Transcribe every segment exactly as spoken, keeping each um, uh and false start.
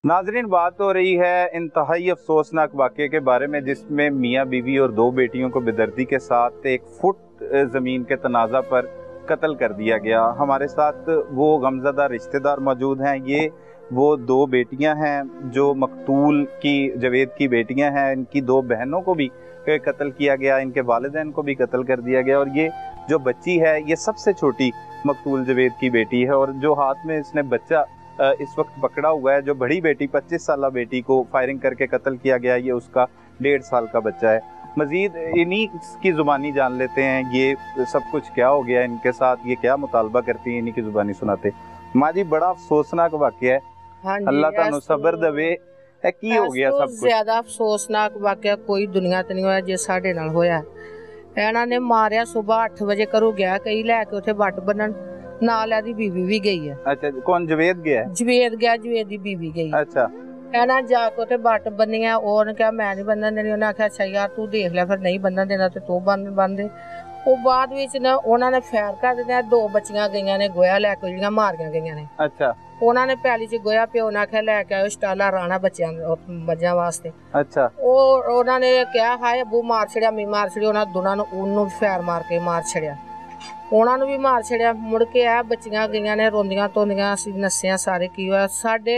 नाजरीन, बात हो रही है इंतहाई अफसोसनाक वाक़े के बारे में जिसमें मियाँ बीवी और दो बेटियों को बेदर्दी के साथ एक फुट ज़मीन के तनाज़ा पर कत्ल कर दिया गया। हमारे साथ वो गमज़दा रिश्तेदार मौजूद हैं। ये वो दो बेटियां हैं जो मकतूल की जवेद की बेटियां हैं। इनकी दो बहनों को भी कत्ल किया गया, इनके वालिदैन को भी कत्ल कर दिया गया, और ये जो बच्ची है ये सबसे छोटी मकतूल जवेद की बेटी है। और जो हाथ में इसने बच्चा इस वक्त पकड़ा हुआ है, जो बड़ी बेटी पच्चीस साल बेटी को फायरिंग करके कत्ल किया गया, ये उसका डेढ़ साल का बच्चा है। मजीद इन्हीं की ज़ुबानी जान लेते हैं ये सब कुछ क्या हो गया इनके साथ, ये क्या मुतालबा करती हैं, इन्हीं की ज़ुबानी सुनाते। माँ जी, बड़ा अफसोसनाक वाक़या है। हाँ, अल्लाह तानु सबर दवे है की हो गया सब कुछ। ज्यादा अफसोसनाक वाक़या कोई दुनिया ते नहीं होया जे साडे नाल होया। ਇਹਨਾਂ ਨੇ ਮਾਰਿਆ सुबह ਅੱਠ ਵਜੇ ਘਰੋਂ ਗਿਆ, ਕਈ ਲੈ ਕੇ ਉੱਥੇ ਵੱਟ ਬੰਨਣ, ਨਾਲ ਇਹਦੀ ਬੀਵੀ ਵੀ ਗਈ ਹੈ। ਅੱਛਾ, ਕੌਣ ਜਵੇਦ ਗਿਆ? ਜਵੇਦ ਗਿਆ, ਜਵੇਦ ਦੀ ਬੀਵੀ ਗਈ। ਅੱਛਾ, ਇਹਨਾਂ ਜਾ ਕੇ ਉੱਥੇ ਵੱਟ ਬੰਨੀਆਂ, ਉਹਨੇ ਕਿਹਾ ਮੈਂ ਨਹੀਂ ਬੰਨਣ ਦੇਣੀ, ਉਹਨੇ ਆਖਿਆ ਅੱਛਾ ਯਾਰ ਤੂੰ ਦੇਖ ਲੈ, ਫਿਰ ਨਹੀਂ ਬੰਨਣ ਦੇਣਾ ਤੇ ਤੂੰ ਬੰਨ ਬੰਨ ਦੇ। ਉਹ ਬਾਅਦ ਵਿੱਚ ਨਾ ਉਹਨਾਂ ਨੇ ਫੈਰ ਕਰ ਦਿੱਤਾ, ਦੋ ਬੱਚੀਆਂ ਗਈਆਂ ਨੇ ਗੋਇਆ ਲੈ ਕੇ, ਜਿਹੜੀਆਂ ਮਾਰੀਆਂ ਗਈਆਂ ਨੇ। ਅੱਛਾ, ਉਹਨਾਂ ਨੇ ਪੈਲੀ ਚ ਗੋਇਆ, ਪਿਓ ਨੇ ਆਖਿਆ ਲੈ ਕੇ ਆਇਓ ਸਟਾਲਾ ਰਾਣਾ ਬੱਚਿਆਂ ਬੱਚਿਆਂ ਵਾਸਤੇ। ਅੱਛਾ, ਉਹ ਉਹਨਾਂ ਨੇ ਕਿਹਾ ਹਾਏ ਅੱਬੂ ਮਾਰ ਛੜਿਆ, ਮੀ ਮਾਰ ਛੜਿਆ, ਉਹਨਾਂ ਦੋਨਾਂ ਨੂੰ ਉਹਨੂੰ ਫੈਰ ਮਾਰ ਕੇ ਮਾਰ ਛੜਿਆ, ਉਹਨਾਂ ਨੂੰ ਵੀ ਮਾਰ ਛੜਿਆ। ਮੁੜ ਕੇ ਆ ਬੱਚੀਆਂ ਗਈਆਂ ਨੇ ਰੋਂਦੀਆਂ ਧੋਂਦੀਆਂ, ਅਸੀਂ ਨੱਸਿਆ ਸਾਰੇ, ਕੀ ਹੋਇਆ ਸਾਡੇ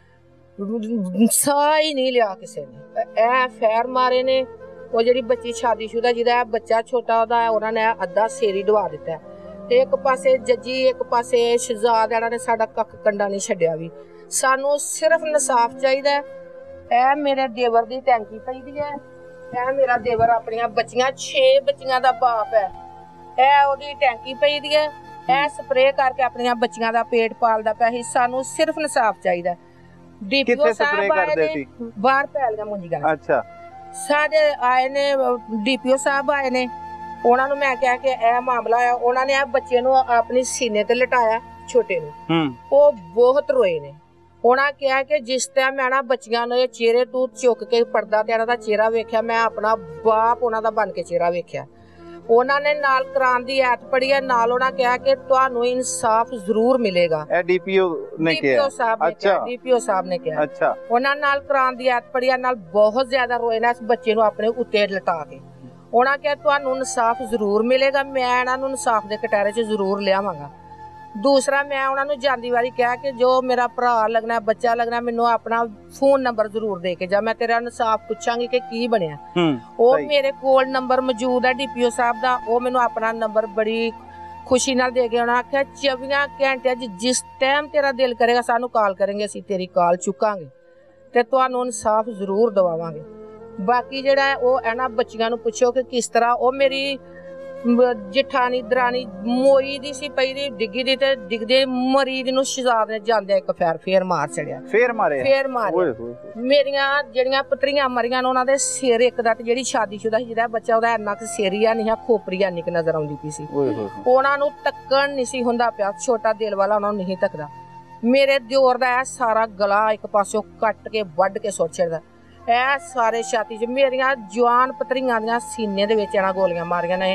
ਸਾਹ ਹੀ ਨਹੀਂ ਲਿਆ ਕਿਸੇ ਨੇ। ਇਹ ਫੈਰ ਮਾਰੇ ਨੇ। ਉਹ ਜਿਹੜੀ ਬੱਚੀ ਸ਼ਾਦੀशुदा ਜਿਹਦਾ ਬੱਚਾ ਛੋਟਾ ਉਹਦਾ ਉਹਨਾਂ ਨੇ ਅੱਧਾ ਸੇਰੀ ਦਵਾ ਦਿੱਤਾ। ਇੱਕ ਪਾਸੇ ਜੱਜੀ, ਇੱਕ ਪਾਸੇ ਸ਼ਹਿਜ਼ਾਦ, ਇਹਨਾਂ ਨੇ ਸਾਡਾ ਕੱਖ ਕੰਡਾ ਨਹੀਂ ਛੱਡਿਆ ਵੀ। ਸਾਨੂੰ ਸਿਰਫ ਇਨਸਾਫ ਚਾਹੀਦਾ। ਇਹ ਮੇਰੇ ਦੇਵਰ ਦੀ ਟੈਂਕੀ ਪਈਦੀ ਹੈ, ਇਹ ਮੇਰਾ ਦੇਵਰ ਆਪਣੀਆਂ ਬੱਚੀਆਂ, ਛੇ ਬੱਚੀਆਂ ਦਾ ਬਾਪ ਹੈ, ਇਹ ਉਹਦੀ ਟੈਂਕੀ ਪਈਦੀ ਹੈ, ਇਹ ਸਪਰੇਅ ਕਰਕੇ ਆਪਣੀਆਂ ਬੱਚੀਆਂ ਦਾ ਪੇਟ ਪਾਲਦਾ ਪਿਆ ਸੀ। ਸਾਨੂੰ ਸਿਰਫ ਇਨਸਾਫ ਚਾਹੀਦਾ। ਡੀਪੀਓ ਸਾਹਿਬ ਆਏ ਨੇ ਬਾਹਰ ਪੈਲੀਆਂ ਮੁੰਜੀਆਂ। ਅੱਛਾ, ਸਾਡੇ ਆਏ ਨੇ ਡੀਪੀਓ ਸਾਹਿਬ ਆਏ ਨੇ, ਉਹਨਾਂ ਨੂੰ ਮੈਂ ਕਿਹਾ ਕਿ ਇਹ ਮਾਮਲਾ ਆ। ਉਹਨਾਂ ਨੇ ਆ ਬੱਚੇ ਨੂੰ ਆਪਣੀ ਸੀਨੇ ਤੇ ਲਟਾਇਆ, ਛੋਟੇ ਨੂੰ, ਉਹ ਬਹੁਤ ਰੋਏ ਨੇ। ਉਹਨਾਂ ਕਿਹਾ ਕਿ ਜਿਸ ਟਾਈਮ ਮੈਂ ਨਾ ਬੱਚੀਆਂ ਨੂੰ ਇਹ ਚਿਹਰੇ ਤੋਂ ਚੁੱਕ ਕੇ ਪਰਦਾ ਤੇ ਇਹਨਾਂ ਦਾ ਚਿਹਰਾ ਵੇਖਿਆ, ਮੈਂ ਆਪਣਾ ਬਾਪ ਉਹਨਾਂ ਦਾ ਬਣ ਕੇ ਚਿਹਰਾ ਵੇਖਿਆ। ਉਹਨਾਂ ਨੇ ਨਾਲ ਕੁਰਾਨ ਦੀ ਆਇਤ ਪੜ੍ਹੀ ਹੈ, ਨਾਲ ਉਹਨਾਂ ਕਿਹਾ ਕਿ ਤੁਹਾਨੂੰ ਇਨਸਾਫ ਜ਼ਰੂਰ ਮਿਲੇਗਾ। ਇਹ ਡੀਪੀਓ ਨੇ ਕਿਹਾ, ਡੀਪੀਓ ਸਾਹਿਬ ਨੇ ਕਿਹਾ, ਡੀਪੀਓ ਸਾਹਿਬ ਨੇ ਕਿਹਾ। ਅੱਛਾ, ਉਹਨਾਂ ਨਾਲ ਕੁਰਾਨ ਦੀ ਆਇਤ ਪੜ੍ਹੀ, ਨਾਲ ਬਹੁਤ ਜ਼ਿਆਦਾ ਰੋਏ ਨਾ ਇਸ ਬੱਚੇ ਨੂੰ ਆਪਣੇ ਉੱਤੇ ਲਟਾ ਕੇ। ਉਹਨਾਂ ਕਿਹਾ ਤੁਹਾਨੂੰ ਇਨਸਾਫ ਜ਼ਰੂਰ ਮਿਲੇਗਾ, ਮੈਂ ਇਹਨਾਂ ਨੂੰ ਇਨਸਾਫ ਦੇ ਕਟਾਰੇ 'ਚ ਜ਼ਰੂਰ ਲਿਆਵਾਂਗਾ। ਦੂਸਰਾ, ਮੈਂ ਉਹਨਾਂ ਨੂੰ ਜਾਂਦੀ ਵਾਰੀ ਕਿਹਾ ਕਿ ਜੋ ਮੇਰਾ ਭਰਾ ਲੱਗਣਾ, ਬੱਚਾ ਲੱਗਣਾ, ਮੈਨੂੰ ਆਪਣਾ ਫੋਨ ਨੰਬਰ ਜ਼ਰੂਰ ਦੇ ਕੇ ਜਾ, ਮੈਂ ਤੇਰਾ ਇਨਸਾਫ ਪੁੱਛਾਂਗੀ ਕਿ ਕੀ ਬਣਿਆ। ਉਹ ਮੇਰੇ ਕੋਲ ਨੰਬਰ ਮੌਜੂਦ ਹੈ ਡੀਪੀਓ ਸਾਹਿਬ ਦਾ, ਉਹ ਮੈਨੂੰ ਆਪਣਾ ਨੰਬਰ ਬੜੀ ਖੁਸ਼ੀ ਨਾਲ ਦੇ ਕੇ ਉਹਨਾਂ ਆਖਿਆ ਚੌਵੀਆਂ ਘੰਟਿਆਂ 'ਚ ਜਿਸ ਟਾਈਮ ਤੇਰਾ ਦਿਲ ਕਰੇਗਾ ਸਾਨੂੰ ਕਾਲ ਕਰਾਂਗੇ, ਅਸੀਂ ਤੇਰੀ ਕਾਲ ਚੁੱਕਾਂਗੇ ਤੇ ਤੁਹਾਨੂੰ ਇਨਸਾਫ ਜ਼ਰੂਰ ਦਵਾਵਾਂਗੇ। ਬਾਕੀ ਜਿਹੜਾ ਹੈ ਉਹ ਇਹਨਾਂ ਬੱਚੀਆਂ ਨੂੰ ਪੁੱਛੋ ਕਿ ਕਿਸ ਤਰ੍ਹਾਂ। ਉਹ ਮੇਰੀ ਜਠਾਣੀ ਦਰਾਣੀ ਮੋਈ ਦੀ ਸੀ ਪਈ ਦੀ, ਡਿੱਗੀ ਦੀ, ਤੇ ਡਿੱਗਦੇ ਮਰੀਜ਼ ਨੂੰ ਸ਼ਹਿਜ਼ਾਦ ਨੇ ਜਾਂਦੇ ਇੱਕ ਫੇਰ ਫੇਰ ਮਾਰ ਛੜਿਆ। ਫੇਰ ਮਾਰੇ ਫੇਰ ਮਾਰੇ ਮੇਰੀਆਂ ਜਿਹੜੀਆਂ ਪਤਰੀਆਂ ਮਰੀਆਂ ਨੇ ਉਹਨਾਂ ਦੇ ਸਿਰ ਇੱਕ ਦਾ, ਤੇ ਜਿਹੜੀ ਸ਼ਾਦੀशुदा ਸੀ ਜਿਹਦਾ ਬੱਚਾ ਉਹਦਾ ਇੰਨਾ ਕੁ ਸੇਰੀਆ ਨਹੀਂ, ਖੋਪਰੀਆ ਨਹੀਂ ਨਜ਼ਰ ਆਉਂਦੀ ਪਈ ਸੀ। ਉਹਨਾਂ ਨੂੰ ਤੱਕਣ ਨਹੀਂ ਸੀ ਹੁੰਦਾ ਪਿਆ, ਛੋਟਾ ਦਿਲ ਵਾਲਾ ਉਹਨਾਂ ਨੂੰ ਨਹੀਂ ਤੱਕਦਾ। ਮੇਰੇ ਦਿਓਰ ਦਾ ਇਹ ਸਾਰਾ ਗਲਾ ਇੱਕ ਪਾਸਿਓਂ ਕੱਟ ਕੇ ਵੱਢ ਕੇ ਸੁੱਟ ਛੱਡਦਾ। ਇਹ ਸਾਰੇ ਛਾਤੀ 'ਚ ਮੇਰੀਆਂ ਜਵਾਨ ਪਤਰੀਆਂ ਦੀਆਂ ਸੀਨੇ ਦੇ ਵਿੱਚ ਇਹਨਾਂ ਗੋਲੀਆਂ ਮਾਰੀਆਂ ਨੇ।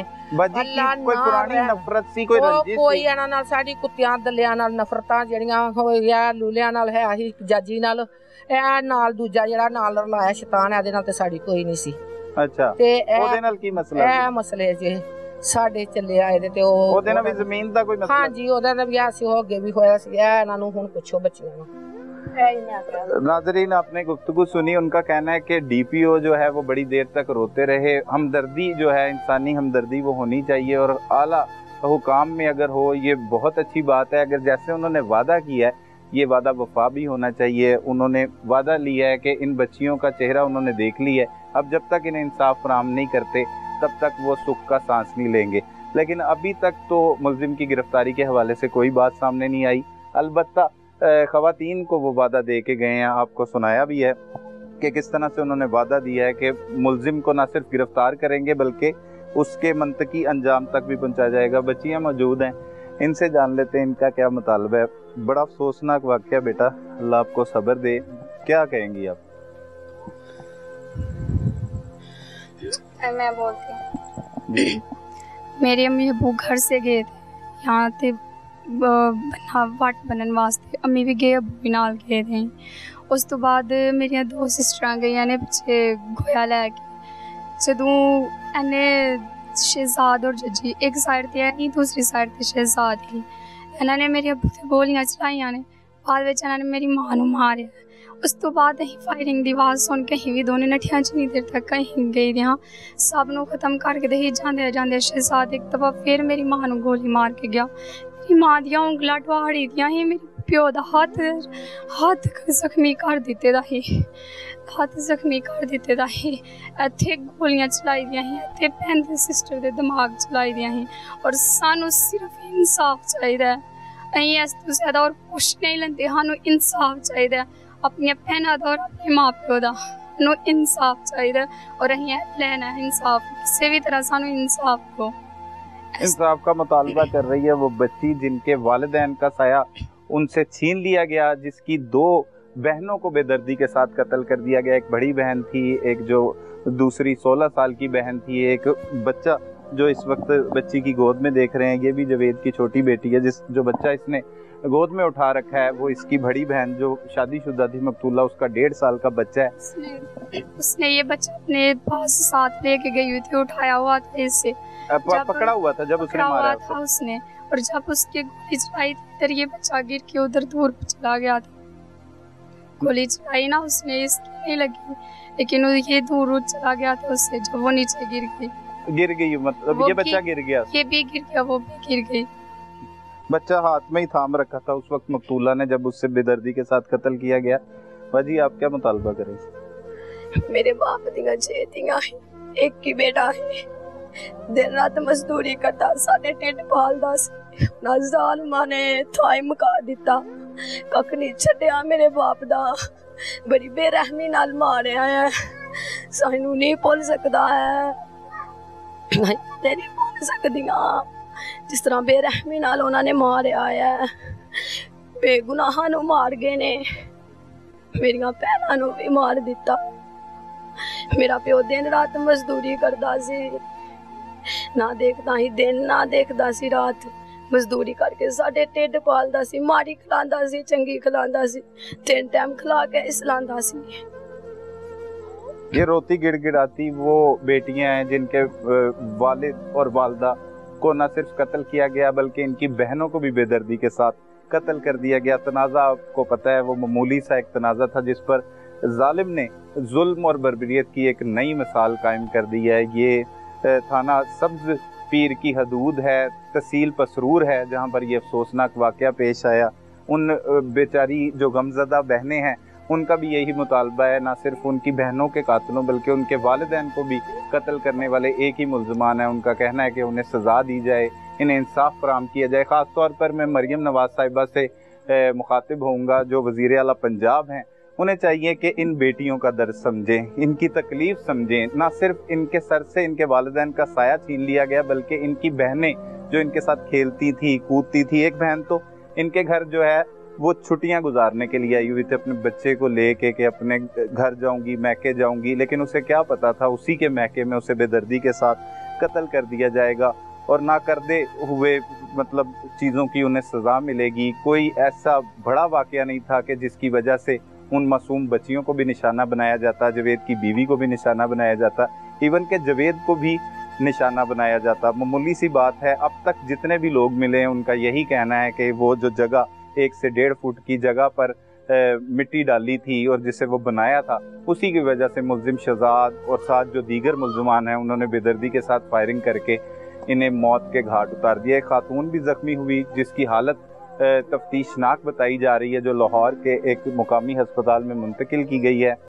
ਕੋਈ ਇਹਨਾਂ ਨਾਲ ਸਾਡੀ ਕੁੱਤਿਆਂ ਦਲਿਆਂ ਨਾਲ ਨਫ਼ਰਤਾਂ ਜਿਹੜੀਆਂ ਹੋਈਆਂ, ਲੂਲਿਆਂ ਨਾਲ ਹੈ ਸੀ, ਜਾਜੀ ਨਾਲ, ਇਹ ਨਾਲ ਦੂਜਾ ਜਿਹੜਾ ਨਾਲ ਰਲਾਇਆ ਸ਼ੈਤਾਨ, ਇਹਦੇ ਨਾਲ ਤੇ ਸਾਡੀ ਕੋਈ ਨਹੀਂ ਸੀ। ਅੱਛਾ, ਤੇ ਉਹਦੇ ਨਾਲ ਕੀ ਮਸਲਾ? ਇਹ ਮਸਲੇ ਜੇ ਸਾਡੇ ਚੱਲੇ ਆਏ ਤੇ ਉਹ ਉਹਦੇ ਨਾਲ ਵੀ ਜ਼ਮੀਨ ਦਾ ਕੋਈ ਮਸਲਾ? ਹਾਂਜੀ, ਉਹਦਾ ਨਾਲ ਵੀ ਸੀ, ਉਹ ਅੱਗੇ ਵੀ ਹੋਇਆ ਸੀ। ਇਹ ਇਹਨਾਂ ਨੂੰ ਹੁਣ ਪੁੱਛੋ ਬੱਚਿਆਂ ਨੂੰ। नाज़रीन, आपने गुफ्तगू सुनी। उनका कहना है कि डीपीओ जो है वो बड़ी देर तक रोते रहे। हमदर्दी जो है, इंसानी हमदर्दी वो होनी चाहिए, और आला हुकाम में अगर हो ये बहुत अच्छी बात है। अगर जैसे उन्होंने वादा किया है, ये वादा वफा भी होना चाहिए। उन्होंने वादा लिया है कि इन बच्चियों का चेहरा उन्होंने देख लिया है, अब जब तक इन्हें इंसाफ फराहम नहीं करते तब तक वो सुख का सांस नहीं लेंगे। लेकिन अभी तक तो मुल्जिम की गिरफ्तारी के हवाले से कोई बात सामने नहीं आई। अलबत्ता ख़वातीन को वो वादा दे के गए हैं, आपको सुनाया भी है कि किस तरह से उन्होंने वादा दिया है कि मुल्जिम को न सिर्फ गिरफ्तार करेंगे बल्कि उसके मंतकी अंजाम तक भी पहुंचा जाएगा। बच्चियां मौजूद हैं, इनसे जान लेते हैं इनका क्या मुतालबा है। बड़ा अफसोसनाक वाक़या बेटा, अल्लाह आपको सब्र दे। क्या कहेंगी आप? मैं बोलती हूँ, मेरी अम्मी अबू घर से गए थे यहाँ थे बना वाट बनन वास्ते, अम्मी भी गए, अबू भी नाल गए थे। اس تو بعد میری دو سسٹراں گئیاں نے پیچھے گویا لے کے جدوں اینے شہزاد اور ججی ایک سائڈ تے ہے دوسری سائڈ تے شہزاد ہی انہاں نے میری ابو تے گولیاں چلائیاں نے بعد وچ انہاں نے میری ماں نوں ماریا اس تو بعد اہیں فائرنگ دی آواز سن کے کہیں بھی دونوں نٹھیاں چ نہیں دیر تک کہیں گئی دیاں سب نو ختم کر کے دہی جاندے جاندے شہزاد ایک دفعہ پھر میری ماں نوں گولی مار کے گیا میری ماں دیاں انگلاں ٹواڑی دیاں ہی میری پیو دا ہاتھ ہاتھ زخمی کر دیتے دا ہی ہاتھ زخمی کر دیتے دا ہی ایتھے گولیاں چلائی دیاں ہی ایتھے بہن دے سسٹر دے دماغ چلائی دیاں ہی اور سانو صرف انصاف چاہیے اہیں اس تو زیادہ اور کچھ نہیں لیندے سانو انصاف چاہیے اپنی بہناں دا اور اپنے ماں پیو دا نو انصاف چاہیے اور اہیں لینا ہے انصاف کسی بھی طرح سانو انصاف کو انصاف کا مطالبہ کر رہی ہے وہ بچی جن کے والدین کا سایہ ان سے چھین لیا گیا، جس کی دو بہنوں کو بے دردی کے ساتھ قتل کر دیا گیا. ایک بڑی بہن تھی، ایک جو دوسری سولہ سال کی بہن تھی، ایک بچہ جو اس وقت بچی کی گود میں دیکھ رہے ہیں یہ بھی جاوید کی چھوٹی بیٹی ہے. جس جو بچہ اس نے گود میں اٹھا رکھا ہے وہ اس کی بڑی بہن جو شادی شدہ تھی مقتولہ، اس کا ڈیڑھ سال کا بچہ ہے. اس نے اس نے یہ بچہ اپنے پاس ساتھ لے کے گئی ہوئی تھی، اٹھایا ہوا تھا اس سے پکڑا ہوا تھا جب اس نے مارا تھا اس نے اور جب اس کے گولی چلائی تھی تر یہ بچہ گر کے ادھر دور پہ چلا گیا تھا. گولی چلائی نا اس نے اس کی نہیں لگی لیکن یہ دور چلا گیا تھا اس سے جب وہ نیچے گر گئی گر گئی مطلب یہ بچہ گر گیا یہ بھی گر گیا وہ بھی گر گئی. بچہ ہاتھ میں ہی تھام رکھا تھا اس وقت مقتولہ نے جب اس سے بے دردی کے ساتھ قتل کیا گیا. باجی آپ کیا مطالبہ کریں؟ میرے باپ دیاں چھ دیاں ایک کی بیٹا ہے دن رات مزدوری کرتا ساڈے ٹھڈ پالدا سی نا ظالماں نے تھائی مکا دتا کک نہیں چھڈیا میرے باپ دا بڑی بے رحمی نال ماریا ہے سانوں نہیں بھول سکدا ہے نہیں بھول سکدیاں جس طرح بے رحمی نال انہاں نے ماریا ہے بے گناہاں نوں مار گئے نے میریاں بہناں نوں بھی مار دتا. میرا پیو دن رات مزدوری کردا سی نہ دیکھدا ہی دن نہ دیکھدا سی رات مزدوری کر کے ساڈے ٹھڈ پالدا سی ماڑی کھلاندا سی چنگی کھلاندا سی تین ٹائم کھلا کے اسلاندا سی. یہ روتی گڑ گڑاتی وہ بیٹیاں ہیں جن کے والد اور والدہ کو نہ صرف قتل کیا گیا بلکہ ان کی بہنوں کو بھی بے دردی کے ساتھ قتل کر دیا گیا. تنازع آپ کو پتہ ہے وہ معمولی سا ایک تنازع تھا جس پر ظالم نے ظلم اور بربریت کی ایک نئی مثال قائم کر دی ہے. یہ تھانہ سبز پیر کی حدود ہے، تحصیل پسرور ہے جہاں پر یہ افسوسناک واقعہ پیش آیا. ان بیچاری جو غمزدہ بہنیں ہیں ان کا بھی یہی مطالبہ ہے، نہ صرف ان کی بہنوں کے قاتلوں بلکہ ان کے والدین کو بھی قتل کرنے والے ایک ہی ملزمان ہیں. ان کا کہنا ہے کہ انہیں سزا دی جائے، انہیں انصاف فراہم کیا جائے. خاص طور پر میں مریم نواز صاحبہ سے مخاطب ہوں گا جو وزیر اعلیٰ پنجاب ہیں. انہیں چاہیے کہ ان بیٹیوں کا درد سمجھیں، ان کی تکلیف سمجھیں. نہ صرف ان کے سر سے ان کے والدین کا سایہ چھین لیا گیا بلکہ ان کی بہنیں جو ان کے ساتھ کھیلتی تھی کودتی تھی، ایک بہن تو ان کے گھر جو ہے وہ چھٹیاں گزارنے کے لیے آئی ہوئی تھی اپنے بچے کو لے کے کہ اپنے گھر جاؤں گی میکے جاؤں گی، لیکن اسے کیا پتا تھا اسی کے میکے میں اسے بے دردی کے ساتھ قتل کر دیا جائے گا اور نہ کردے ہوئے مطلب چیزوں کی انہیں سزا ملے گی. کوئی ایسا بڑا واقعہ نہیں تھا کہ جس کی وجہ سے ان معصوم بچیوں کو بھی نشانہ بنایا جاتا، جاوید کی بیوی کو بھی نشانہ بنایا جاتا، ایون کہ جاوید کو بھی نشانہ بنایا جاتا. معمولی سی بات ہے. اب تک جتنے بھی لوگ ملے ان کا یہی کہنا ہے کہ وہ جو جگہ ایک سے ڈیڑھ فٹ کی جگہ پر مٹی ڈالی تھی اور جسے وہ بنایا تھا اسی کی وجہ سے ملزم شہزاد اور ساتھ جو دیگر ملزمان ہیں انہوں نے بے دردی کے ساتھ فائرنگ کر کے انہیں موت کے گھاٹ اتار دیا. ایک خاتون بھی زخمی ہوئی جس کی حالت تفتیشناک بتائی جا رہی ہے جو لاہور کے ایک مقامی ہسپتال میں منتقل کی گئی ہے.